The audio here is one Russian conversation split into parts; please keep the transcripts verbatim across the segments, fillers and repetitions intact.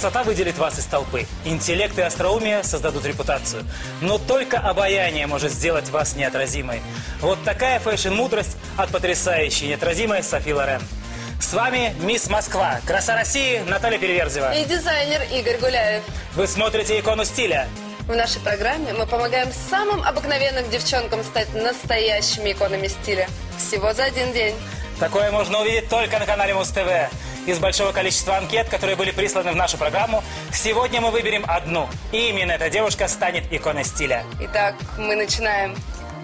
Красота выделит вас из толпы. Интеллект и остроумие создадут репутацию. Но только обаяние может сделать вас неотразимой. Вот такая фэшн-мудрость от потрясающей, неотразимой Софи Лорен. С вами мисс Москва, краса России Наталья Переверзева. И дизайнер Игорь Гуляев. Вы смотрите «Икону стиля». В нашей программе мы помогаем самым обыкновенным девчонкам стать настоящими иконами стиля. Всего за один день. Такое можно увидеть только на канале Муз-ТВ. Из большого количества анкет, которые были присланы в нашу программу, сегодня мы выберем одну. И именно эта девушка станет иконой стиля. Итак, мы начинаем.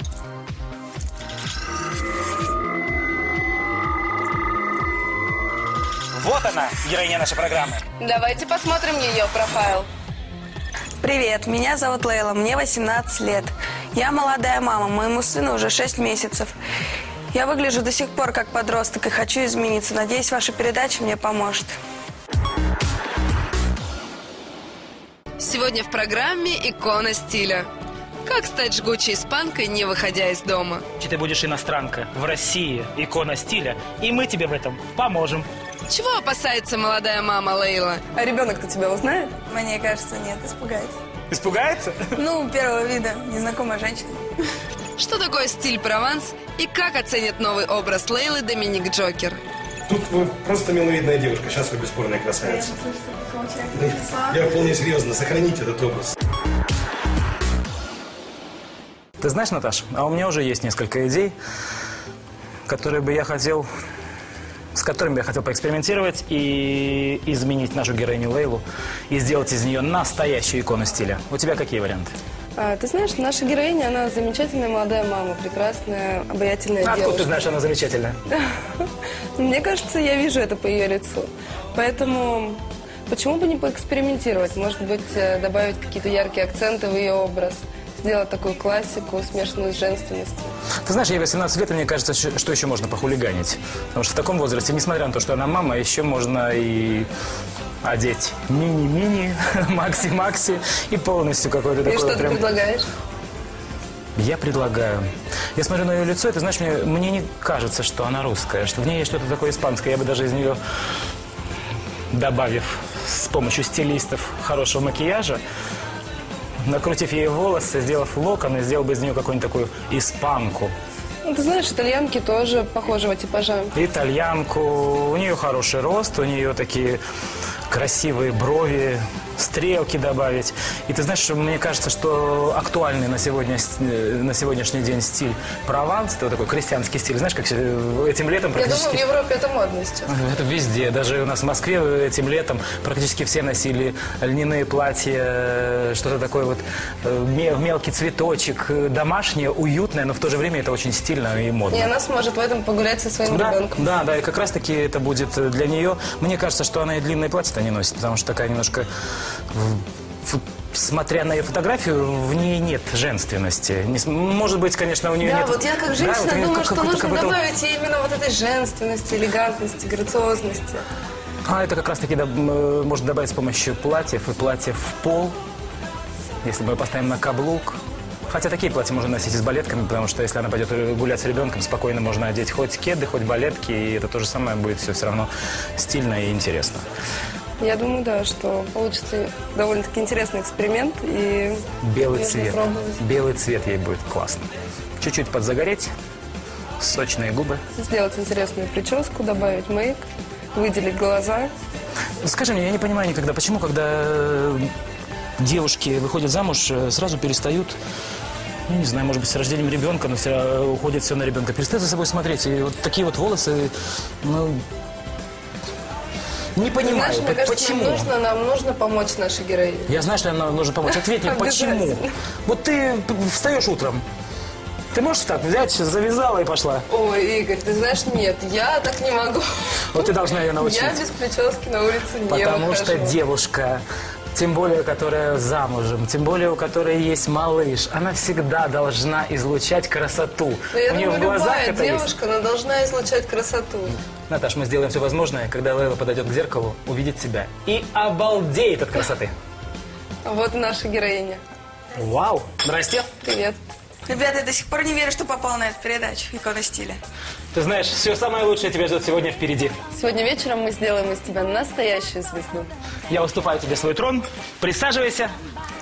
Вот она, героиня нашей программы. Давайте посмотрим ее профайл. Привет, меня зовут Лейла, мне восемнадцать лет. Я молодая мама, моему сыну уже шесть месяцев. Я выгляжу до сих пор как подросток и хочу измениться. Надеюсь, ваша передача мне поможет. Сегодня в программе «Икона стиля». Как стать жгучей испанкой, не выходя из дома? Ты будешь иностранка в России, икона стиля, и мы тебе в этом поможем. Чего опасается молодая мама Лейла? А ребенок-то тебя узнает? Мне кажется, нет, испугается. Испугается? Ну, первого вида, незнакомая женщина. Что такое стиль Прованс и как оценит новый образ Лейлы Доминик Джокер? Тут вы просто миловидная девушка, сейчас вы бесспорная красавица. Я вполне серьезно, сохраните этот образ. Ты знаешь, Наташ, а у меня уже есть несколько идей, которые бы я хотел, с которыми я хотел поэкспериментировать и изменить нашу героиню Лейлу и сделать из нее настоящую икону стиля. У тебя какие варианты? А, ты знаешь, наша героиня, она замечательная молодая мама, прекрасная, обаятельная А девушка. откуда ты знаешь, она замечательная? Мне кажется, я вижу это по ее лицу. Поэтому почему бы не поэкспериментировать? Может быть, добавить какие-то яркие акценты в ее образ, сделать такую классику, смешанную с женственностью. Ты знаешь, ей восемнадцать лет, и мне кажется, что еще можно похулиганить. Потому что в таком возрасте, несмотря на то, что она мама, еще можно и одеть мини-мини, макси-макси и полностью какой-то такой... И что ты прям... предлагаешь? Я предлагаю. Я смотрю на ее лицо, и ты знаешь, мне, мне не кажется, что она русская, что в ней есть что-то такое испанское. Я бы даже из нее, добавив с помощью стилистов хорошего макияжа, накрутив ей волосы, сделав локоны, сделал бы из нее какую-нибудь такую испанку. Ну, ты знаешь, итальянки тоже похожего типажа. Итальянку, у нее хороший рост, у нее такие красивые брови, стрелки добавить. И ты знаешь, мне кажется, что актуальный на, сегодня, на сегодняшний день стиль Прованс, это вот такой крестьянский стиль, знаешь, как этим летом практически... Я думаю, в Европе это модно сейчас. Это везде, даже у нас в Москве этим летом практически все носили льняные платья, что-то такое вот, мелкий цветочек, домашнее, уютное, но в то же время это очень стильно и модно. И она сможет в этом погулять со своим да, ребенком. Да, да, и как раз таки это будет для нее. Мне кажется, что она и длинное платье-то не носит, потому что такая немножко... Смотря на ее фотографию, в ней нет женственности. Может быть, конечно, у нее да, нет... вот я как женщина да, вот думаю, как, что как, нужно как добавить ей именно вот этой женственности, элегантности, грациозности. А это как раз таки да, можно добавить с помощью платьев и платьев в пол. Если мы поставим на каблук. Хотя такие платья можно носить и с балетками, потому что если она пойдет гулять с ребенком, спокойно можно одеть хоть кеды, хоть балетки, и это то же самое будет все все равно стильно и интересно. Я думаю, да, что получится довольно-таки интересный эксперимент. И белый цвет. Белый цвет ей будет классно. Чуть-чуть подзагореть, сочные губы. Сделать интересную прическу, добавить мейк, выделить глаза. Скажи мне, я не понимаю никогда, почему, когда девушки выходят замуж, сразу перестают... Ну, не знаю, может быть, с рождением ребенка, но все уходит все на ребенка. Перестают за собой смотреть. И вот такие вот волосы, ну... Не понимаю, Знаешь, мне кажется, почему? Нам нужно, нам нужно помочь нашей героине. Я знаю, что нам нужно помочь. Ответь мне, почему? Вот ты встаешь утром. Ты можешь так взять, завязала и пошла? Ой, Игорь, ты знаешь, нет, я так не могу. Вот ты должна ее научить. Я без прически на улице не Потому выхожу. что девушка, тем более, которая замужем, тем более, у которой есть малыш, она всегда должна излучать красоту. Но я у нее думаю, в глазах любая это девушка, есть. она должна излучать красоту. Наташ, мы сделаем все возможное, когда Лейла подойдет к зеркалу, увидит себя и обалдеет от красоты. Вот наша героиня. Вау! Здрасте! Привет. Ребята, я до сих пор не верю, что попал на эту передачу «Икона стиля». Ты знаешь, все самое лучшее тебя ждет сегодня впереди. Сегодня вечером мы сделаем из тебя настоящую звезду. Я уступаю тебе свой трон. Присаживайся.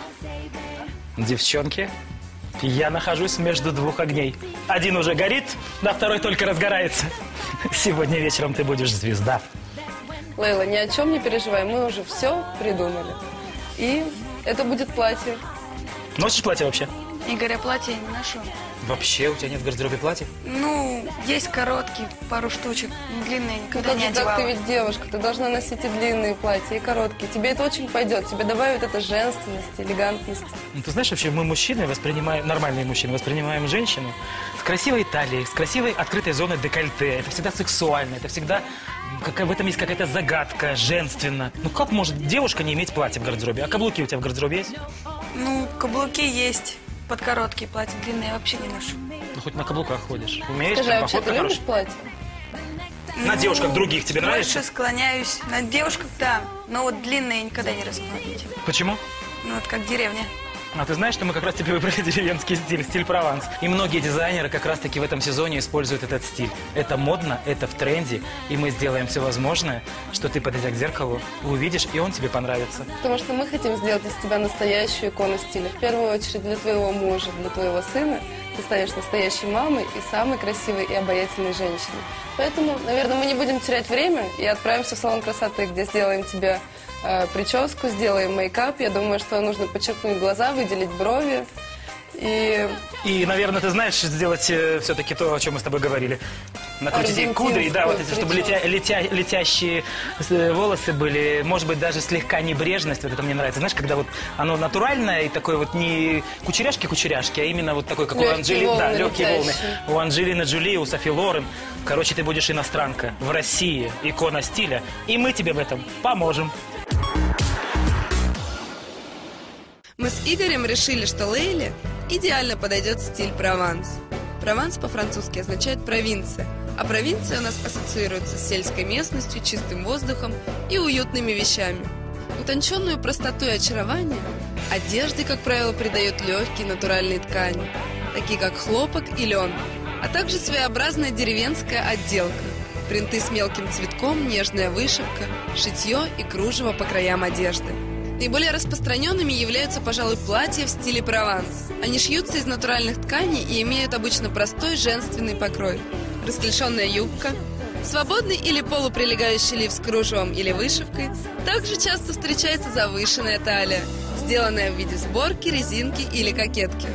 Девчонки, я нахожусь между двух огней. Один уже горит, а второй только разгорается. Сегодня вечером ты будешь звезда. Лейла, ни о чем не переживай, мы уже все придумали. И это будет платье. Носишь платье вообще? Игорь, я платье не ношу. Вообще? У тебя нет в гардеробе платья? Ну, есть короткие, пару штучек, длинные, Ну никогда как не же так, одевала. ты ведь девушка, ты должна носить и длинные платья, и короткие. Тебе это очень пойдет, тебе добавит это женственности, элегантности. Ну, ты знаешь, вообще мы, мужчины, воспринимаем, нормальные мужчины, воспринимаем женщину с красивой талией, с красивой открытой зоной декольте. Это всегда сексуально, это всегда... Как, в этом есть какая-то загадка, женственно. Ну как может девушка не иметь платья в гардеробе? А каблуки у тебя в гардеробе есть? Ну, каблуки есть, под короткие платья, длинные вообще не ношу. Ну хоть на каблуках ходишь. Умеешь? Скажи, а Там вообще ты походка любишь хорошая? платье? На Ну, девушках других тебе нравится? Больше склоняюсь. На девушках, да. Но вот длинные никогда не раскладывайте. Почему? Ну, вот как деревня. А ты знаешь, что мы как раз тебе выбрали деревенский стиль, стиль Прованс. И многие дизайнеры как раз-таки в этом сезоне используют этот стиль. Это модно, это в тренде, и мы сделаем все возможное, что ты, подойдя к зеркалу, увидишь, и он тебе понравится. Потому что мы хотим сделать из тебя настоящую икону стиля. В первую очередь для твоего мужа, для твоего сына. Ты станешь настоящей мамой и самой красивой и обаятельной женщиной. Поэтому, наверное, мы не будем терять время и отправимся в салон красоты, где сделаем тебе э, прическу, сделаем мейкап. Я думаю, что нужно подчеркнуть глаза, выделить брови. И И, наверное, ты знаешь сделать э, все-таки то, о чем мы с тобой говорили. Накрутить ей кудри, да, вот эти, чтобы летя, летя, летящие э, волосы были, может быть, даже слегка небрежность, вот это мне нравится. Знаешь, когда вот оно натуральное и такое вот не кучеряшки-кучеряшки, а именно вот такой, как Легкие у Анджелины, волны да, легкие волны. летящие. У Анджелины Джоли, у Софи Лорен. Короче, ты будешь иностранка в России, икона стиля, и мы тебе в этом поможем. Мы с Игорем решили, что Лейле идеально подойдет стиль Прованс. Прованс по-французски означает «провинция», а провинция у нас ассоциируется с сельской местностью, чистым воздухом и уютными вещами. Утонченную простоту и очарование одежды, как правило, придают легкие натуральные ткани, такие как хлопок и лен, а также своеобразная деревенская отделка, принты с мелким цветком, нежная вышивка, шитье и кружево по краям одежды. Наиболее распространенными являются, пожалуй, платья в стиле Прованс. Они шьются из натуральных тканей и имеют обычно простой женственный покрой. Расклешенная юбка, свободный или полуприлегающий лиф с кружевом или вышивкой. Также часто встречается завышенная талия, сделанная в виде сборки, резинки или кокетки.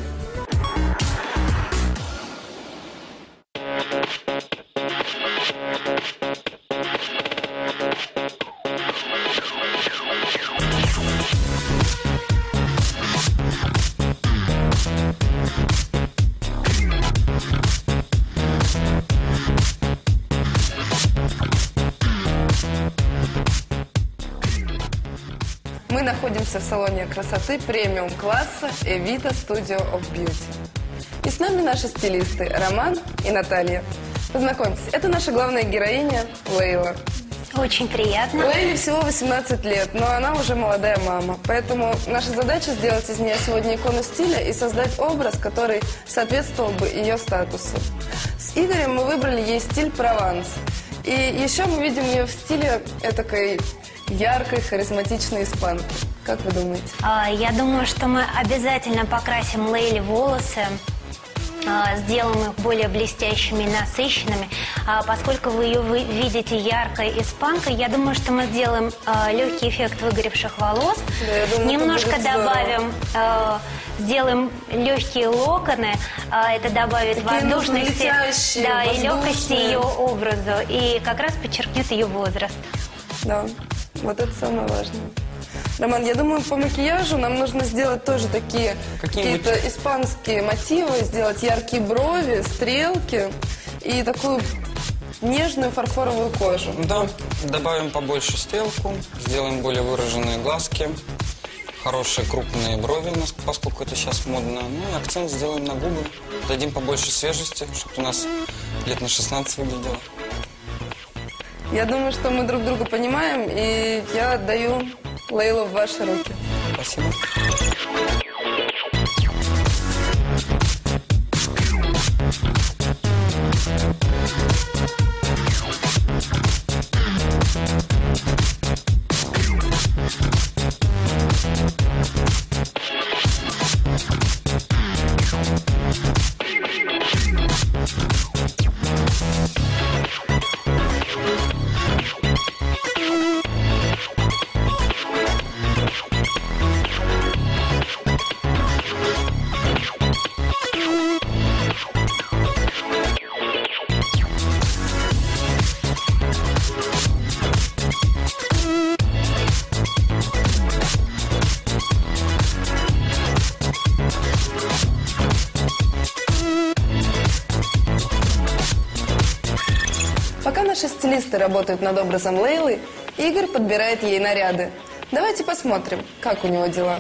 мы находимся в салоне красоты премиум-класса Evita Studio of Beauty. И с нами наши стилисты Роман и Наталья. Познакомьтесь, это наша главная героиня Лейла. Очень приятно. Лейле всего восемнадцать лет, но она уже молодая мама. Поэтому наша задача сделать из нее сегодня икону стиля и создать образ, который соответствовал бы ее статусу. С Игорем мы выбрали ей стиль Прованс. И еще мы видим ее в стиле этакой яркой, харизматичной испанки. Как вы думаете? А, Я думаю, что мы обязательно покрасим Лейле волосы, а, сделаем их более блестящими и насыщенными. А Поскольку вы ее вы видите яркой испанкой, я думаю, что мы сделаем а, легкий эффект выгоревших волос. Да, я думаю, это Немножко будет здорово. добавим, а, сделаем легкие локоны. А, Это добавит Такие воздушности, летящие, да, и легкости воздушные. ее образу. И как раз подчеркнет ее возраст. Да, вот это самое важное. Роман, я думаю, по макияжу нам нужно сделать тоже такие Какие-нибудь- какие-то испанские мотивы, сделать яркие брови, стрелки и такую нежную фарфоровую кожу. Да, добавим побольше стрелку, сделаем более выраженные глазки, хорошие крупные брови, у нас, поскольку это сейчас модно. Ну и акцент сделаем на губы, дадим побольше свежести, чтобы у нас лет на шестнадцать выглядело. Я думаю, что мы друг друга понимаем, и я отдаю Лейлу в ваши руки. Спасибо. We'll be right back. наши стилисты работают над образом Лейлы, Игорь подбирает ей наряды. Давайте посмотрим, как у него дела.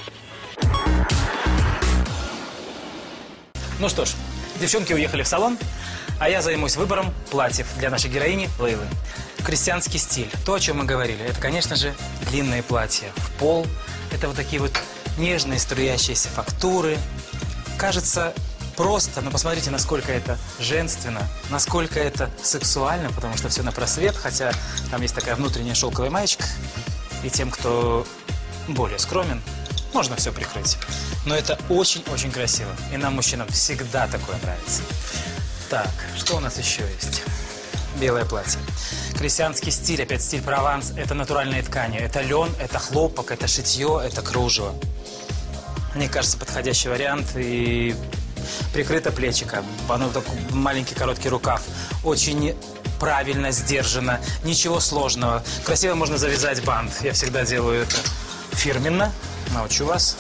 Ну что ж, девчонки уехали в салон, а я займусь выбором платьев для нашей героини Лейлы. Крестьянский стиль, то, о чем мы говорили, это, конечно же, длинные платья в пол. Это вот такие вот нежные струящиеся фактуры. Кажется просто, но посмотрите, насколько это женственно, насколько это сексуально, потому что все на просвет, хотя там есть такая внутренняя шелковая маечка. И тем, кто более скромен, можно все прикрыть. Но это очень-очень красиво. И нам, мужчинам, всегда такое нравится. Так, что у нас еще есть? Белое платье. Крестьянский стиль, опять стиль Прованс. Это натуральные ткани. Это лен, это хлопок, это шитье, это кружево. Мне кажется, подходящий вариант. И прикрыто плечико. Оно такой маленький короткий рукав. Очень правильно, сдержанно. Ничего сложного. Красиво можно завязать бант. Я всегда делаю это фирменно. Научу вас.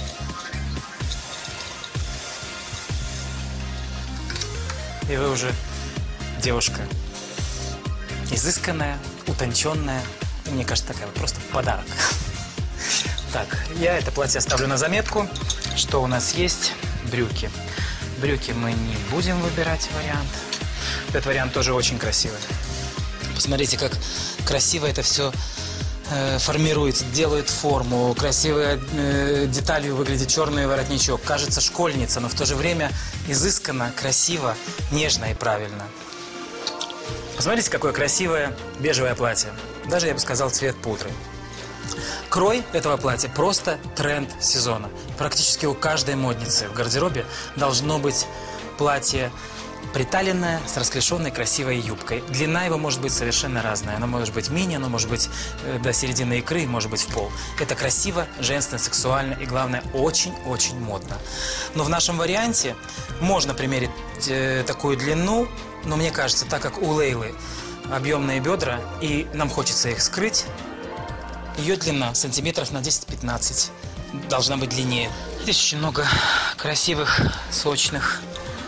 И вы уже девушка изысканная, утонченная. И мне кажется, такая вот просто подарок. Так, я это платье оставлю на заметку. Что у нас есть? Брюки. Брюки мы не будем выбирать вариант. Этот вариант тоже очень красивый. Посмотрите, как красиво это все э, формируется, делает форму. Красивой э, деталью выглядит черный воротничок. Кажется, школьница, но в то же время изысканно, красиво, нежно и правильно. Посмотрите, какое красивое бежевое платье. Даже, я бы сказал, цвет пудры. Крой этого платья просто тренд сезона. Практически у каждой модницы в гардеробе должно быть платье приталенное, с расклешенной красивой юбкой. Длина его может быть совершенно разная. Она может быть мини, она может быть э, до середины икры, может быть в пол. Это красиво, женственно, сексуально и, главное, очень-очень модно. Но в нашем варианте можно примерить э, такую длину, но мне кажется, так как у Лейлы объемные бедра, и нам хочется их скрыть, ее длина сантиметров на десять-пятнадцать должна быть длиннее. Здесь очень много красивых, сочных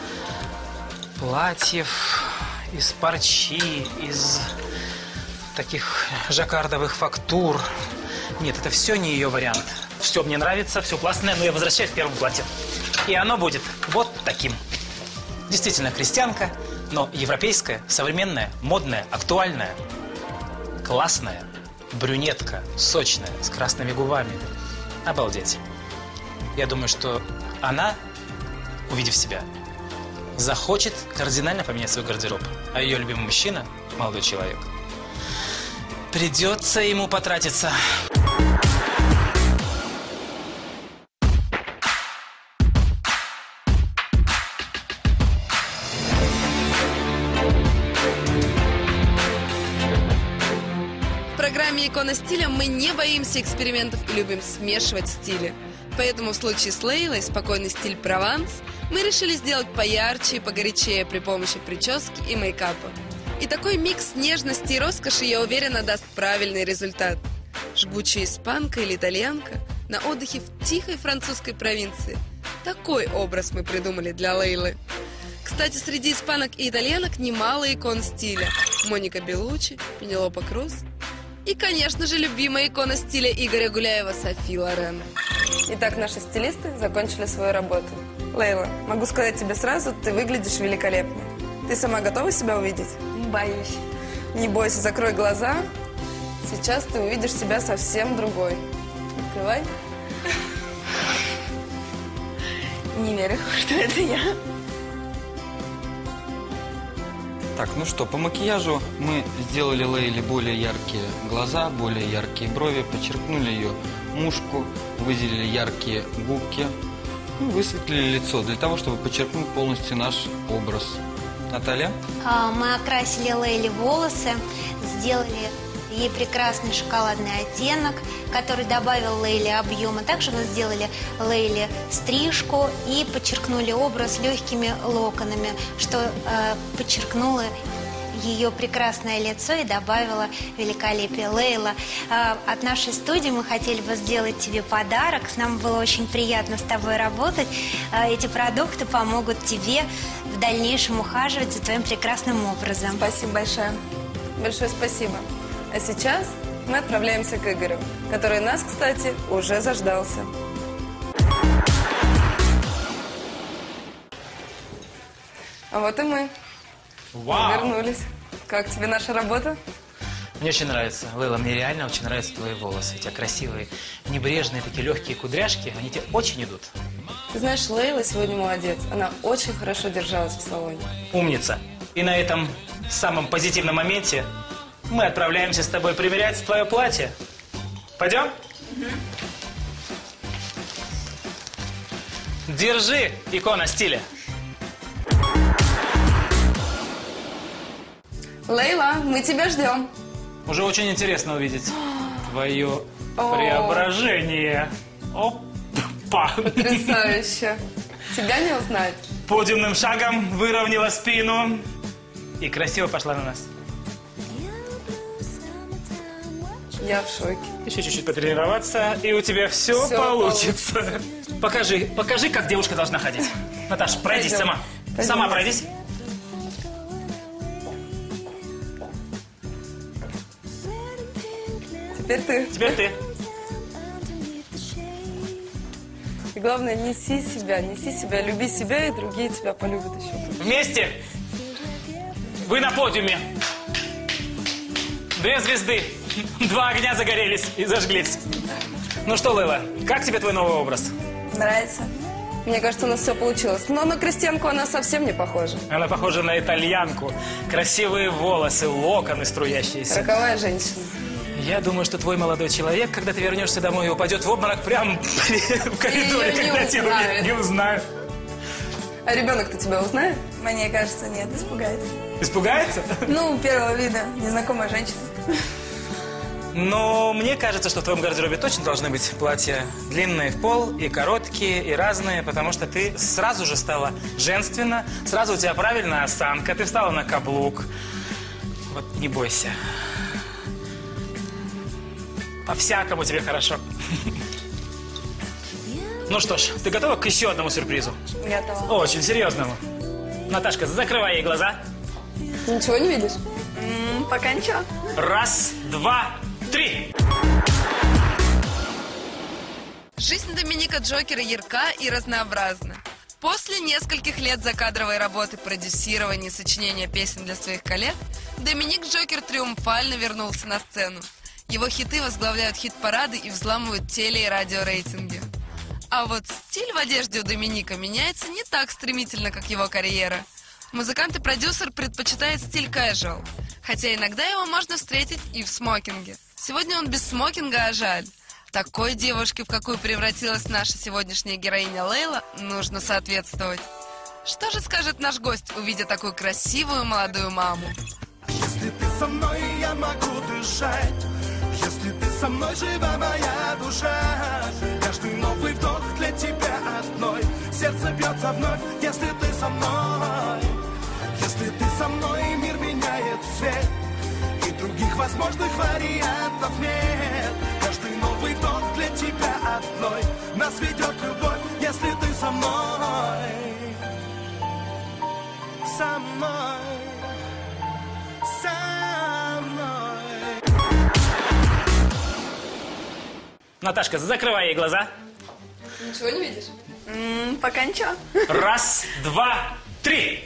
платьев из парчи, из таких жаккардовых фактур. Нет, это все не ее вариант. Все мне нравится, все классное, но я возвращаюсь к первому платью. И оно будет вот таким. Действительно крестьянка, но европейская, современная, модная, актуальная, классная, брюнетка, сочная, с красными губами. Обалдеть. Я думаю, что она, увидев себя, захочет кардинально поменять свой гардероб. А ее любимый мужчина, молодой человек, придется ему потратиться. В программе «Икона стиля» мы не боимся экспериментов и любим смешивать стили. Поэтому в случае с Лейлой спокойный стиль Прованс мы решили сделать поярче и погорячее при помощи прически и мейкапа. И такой микс нежности и роскоши, я уверена, даст правильный результат. Жгучая испанка или итальянка на отдыхе в тихой французской провинции. Такой образ мы придумали для Лейлы. Кстати, среди испанок и итальянок немало икон стиля. Моника Беллуччи, Пенелопа Круз и, конечно же, любимая икона стиля Игоря Гуляева Софи Лорен. Итак, наши стилисты закончили свою работу. Лейла, могу сказать тебе сразу, ты выглядишь великолепно. Ты сама готова себя увидеть? Боюсь. Не бойся, закрой глаза. Сейчас ты увидишь себя совсем другой. Открывай. Не верю, что это я. Так, ну что, по макияжу мы сделали Лейле более яркие глаза, более яркие брови, подчеркнули ее мушку, выделили яркие губки, ну, высветлили лицо для того, чтобы подчеркнуть полностью наш образ. Наталья? Мы окрасили Лейле волосы, сделали ей прекрасный шоколадный оттенок, который добавил Лейле объема. Также мы сделали Лейле стрижку и подчеркнули образ легкими локонами, что э, подчеркнуло ее прекрасное лицо и добавила великолепие. Лейла, э, от нашей студии мы хотели бы сделать тебе подарок. Нам было очень приятно с тобой работать. Э, эти продукты помогут тебе в дальнейшем ухаживать за твоим прекрасным образом. Спасибо большое. большое спасибо. А сейчас мы отправляемся к Игорю, который нас, кстати, уже заждался. А вот и мы. Вау! Вернулись. Как тебе наша работа? Мне очень нравится. Лейла, мне реально очень нравятся твои волосы. У тебя красивые, небрежные, такие легкие кудряшки. Они тебе очень идут. Ты знаешь, Лейла сегодня молодец. Она очень хорошо держалась в салоне. Умница. И на этом самом позитивном моменте мы отправляемся с тобой примерять твое платье. Пойдем? Держи, икона стиля. Лейла, мы тебя ждем. Уже очень интересно увидеть твое преображение. Опа! Потрясающе. Тебя не узнать. Подиумным шагом выровняла спину и красиво пошла на нас. Я в шоке. Еще чуть-чуть потренироваться, и у тебя все, Всё получится. получится. Покажи, покажи, как девушка должна ходить. Наташа, пройдись Пойдем. сама. Пойдем. Сама пройдись. Теперь ты. Теперь ты. И главное, неси себя, неси себя, люби себя, и другие тебя полюбят еще. Вместе. Вы на подиуме. Две звезды. Два огня загорелись и зажглись. Ну что, Лейла, как тебе твой новый образ? Нравится? Мне кажется, у нас все получилось. Но на крестьянку она совсем не похожа. Она похожа на итальянку. Красивые волосы, локоны струящиеся. Роковая женщина. Я думаю, что твой молодой человек, когда ты вернешься домой, упадет в обморок прямо в коридоре, Её не когда тебя узнает. не узнаю. А ребенок-то тебя узнает? Мне кажется, нет, испугается. Испугается? Ну, первого вида, незнакомая женщина. Но мне кажется, что в твоем гардеробе точно должны быть платья длинные в пол, и короткие, и разные, потому что ты сразу же стала женственна, сразу у тебя правильная осанка, ты встала на каблук. Вот не бойся. По-всякому тебе хорошо. Ну что ж, ты готова к еще одному сюрпризу? Готова. Очень серьезному. Наташка, закрывай ей глаза. Ничего не видишь? М, пока ничего. Раз, два, три. Жизнь Доминика Джокера ярка и разнообразна. После нескольких лет закадровой работы, продюсирования и сочинения песен для своих коллег, Доминик Джокер триумфально вернулся на сцену. Его хиты возглавляют хит-парады и взламывают теле- и радиорейтинги. А вот стиль в одежде у Доминика меняется не так стремительно, как его карьера. Музыкант и продюсер предпочитает стиль casual, хотя иногда его можно встретить и в смокинге. Сегодня он без смокинга, а жаль. Такой девушке, в какую превратилась наша сегодняшняя героиня Лейла, нужно соответствовать. Что же скажет наш гость, увидя такую красивую молодую маму? Если ты со мной, я могу дышать. Если ты со мной, жива моя душа. Каждый новый вдох для тебя одной. Сердце бьется вновь, если ты со мной. Если ты со мной, мир меняет цвет. И других возможных вариантов нет. Каждый новый вдох для тебя одной. Нас ведет любовь, если ты со мной. Со мной. Со мной. Наташка, закрывай ей глаза. Ничего не видишь? М, пока ничего. Раз, два, три.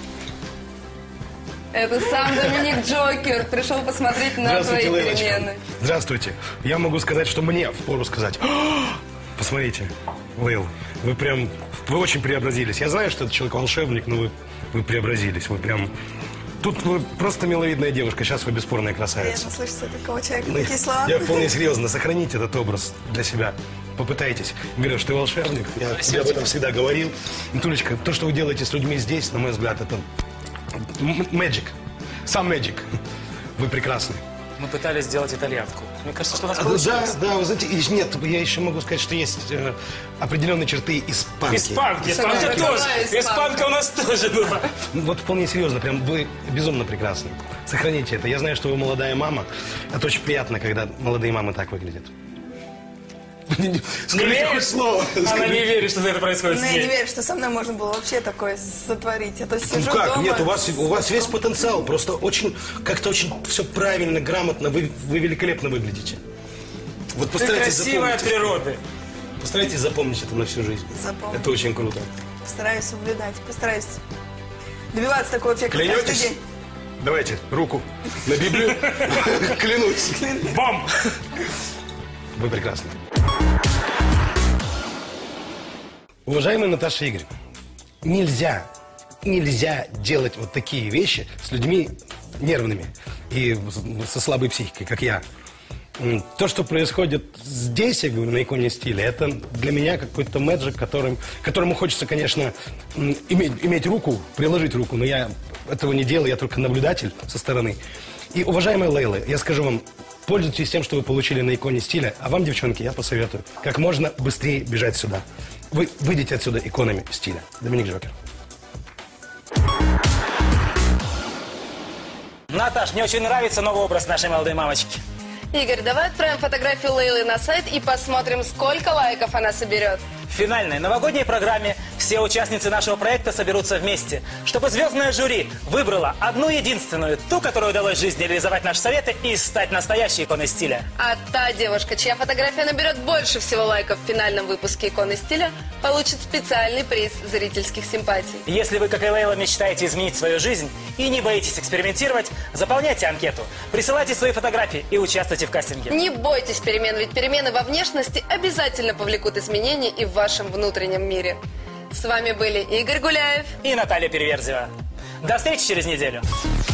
Это сам Доминик Джокер пришел посмотреть на твои Лейлочка. перемены. Здравствуйте. Я могу сказать, что мне впору сказать. Посмотрите, Лейл, вы прям, вы очень преобразились. Я знаю, что это человек волшебник, но вы, вы преобразились. Вы прям, тут вы просто миловидная девушка. Сейчас вы бесспорная красавица. Приятно слышать от такого человека Ну, такие слова. Я вполне серьезно. Сохраните этот образ для себя. Попытайтесь. Говорю, что ты волшебник. Я тебе об этом всегда говорил. Тулечка, то, что вы делаете с людьми здесь, на мой взгляд, это magic. Сам magic. Вы прекрасны. Мы пытались сделать итальянку. Мне кажется, что у нас Да, получилось. да, вы знаете, и нет, я еще могу сказать, что есть э, определенные черты испанки. Испанки, испанка Какая тоже. испанка? Испанка у нас тоже была. Вот вполне серьезно, прям вы безумно прекрасны. Сохраните это. Я знаю, что вы молодая мама. Это очень приятно, когда молодые мамы так выглядят. Скажите хоть слово. Она не верит, что это происходит с Ну, я не ней. верю, что со мной можно было вообще такое сотворить. Я то Ну сижу как? дома. Нет, у вас, у вас весь потенциал. Просто очень, как-то очень все правильно, грамотно. Вы, вы великолепно выглядите. Вот Ты постарайтесь красивая от запомнить. природы. Постарайтесь запомнить это на всю жизнь. Запомню. Это очень круто. Постараюсь соблюдать, постараюсь добиваться такого эффекта каждый Клянетесь? день. Давайте, руку на Библию. Клянусь. Бом! Вы прекрасны. Уважаемая Наташа Игорь, нельзя, нельзя делать вот такие вещи с людьми нервными и со слабой психикой, как я. М, То, что происходит здесь, я говорю, на иконе стиля, это для меня какой-то мэджик, которым, которому хочется, конечно, м, иметь, иметь руку, приложить руку, но я этого не делаю, я только наблюдатель со стороны. И, уважаемая Лейла, я скажу вам, пользуйтесь тем, что вы получили на иконе стиля, а вам, девчонки, я посоветую как можно быстрее бежать сюда. Вы выйдете отсюда иконами стиля. Доминик Джокер. Наташ, мне очень нравится новый образ нашей молодой мамочки. Игорь, давай отправим фотографию Лейлы на сайт и посмотрим, сколько лайков она соберет. В финальной новогодней программе все участницы нашего проекта соберутся вместе, чтобы звездное жюри выбрало одну единственную, ту, которую удалось в жизни реализовать наши советы и стать настоящей иконой стиля. А та девушка, чья фотография наберет больше всего лайков в финальном выпуске «Иконы стиля», получит специальный приз зрительских симпатий. Если вы, как и Лейла, мечтаете изменить свою жизнь и не боитесь экспериментировать, заполняйте анкету, присылайте свои фотографии и участвуйте в кастинге. Не бойтесь перемен, ведь перемены во внешности обязательно повлекут изменения и в вашем внутреннем мире. С вами были Игорь Гуляев И Наталья Переверзева. До встречи через неделю.